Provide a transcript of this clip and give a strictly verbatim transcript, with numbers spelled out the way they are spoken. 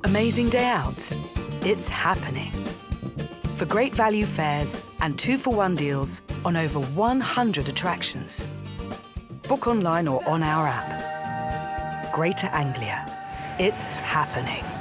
Amazing day out? It's happening. For great value fares and two-for-one deals on over one hundred attractions. Book online or on our app. Greater Anglia. It's happening.